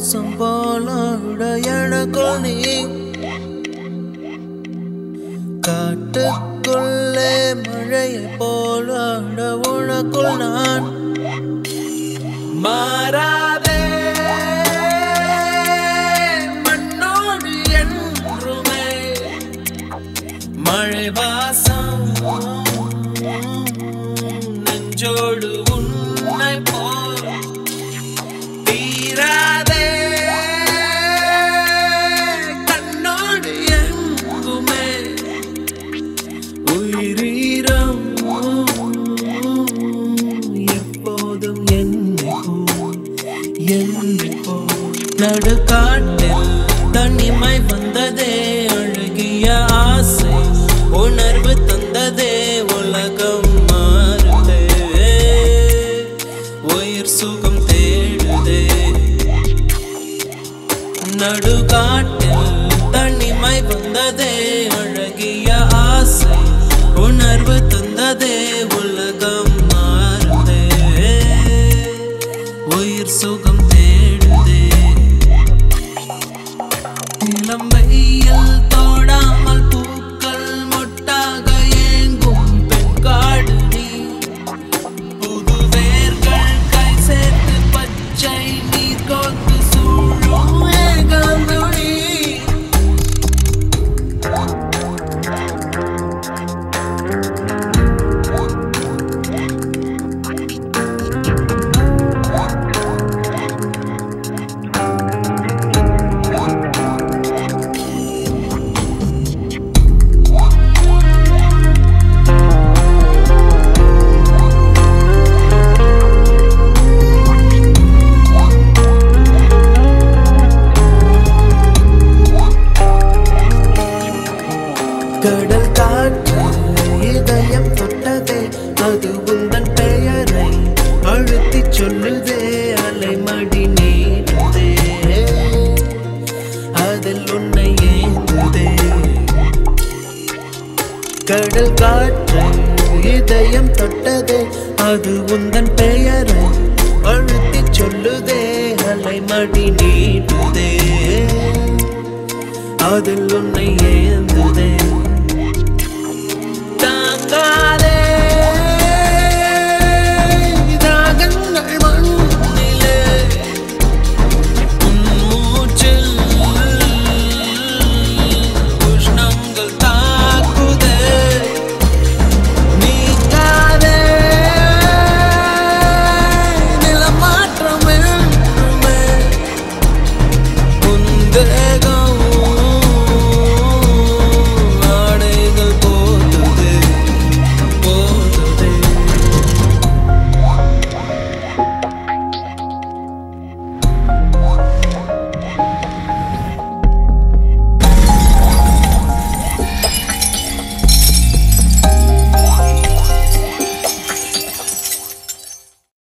வாசம் போல எனக்குள் நீ காட்டுக்குள்ளே மழையை போல உனக்குள் நான் மாறாதே மண்ணோடு என்றுமே மழை வாசம் நெஞ்சோடு உன்னை போல் தீராதே கண்ணோடு எங்குமே உயிரீரம் எப்போதும் என்னை போல் நடுக்காட்டில் தனிமை வந்ததே அழகிய ஆசை உணர்வு தந்ததே உலகம் மாறுதே உயிர் சுகம் தேடுதே நடுக்காட்டில் தனிமை வந்ததே அழகிய ஆசை உணர்வு தந்ததே உலகம் மாறுதே உயிர் சுகம் தேடுதே இளம் வெயில் தோடாமல் பூக்கள் மொட்டாக ஏங்கும் பெண்காடு நீ புது வேர்கள் கை சேர்த்து பச்சை நீர் கோத்து சூழும் ஏகாந்தொழி கடல் காற்று இதயம் தொட்டதே அது உந்தன் பெயரை அழுத்தி சொல்லுதே அலைமடி நீடுதே அதில் உன்னை ஏந்துதே கடல் காற்று இதயம் தொட்டதே அது உந்தன் பெயரை அழுத்தி சொல்லுதே அலைமடி நீடுதே அதில் உன்னை ஏந்துதே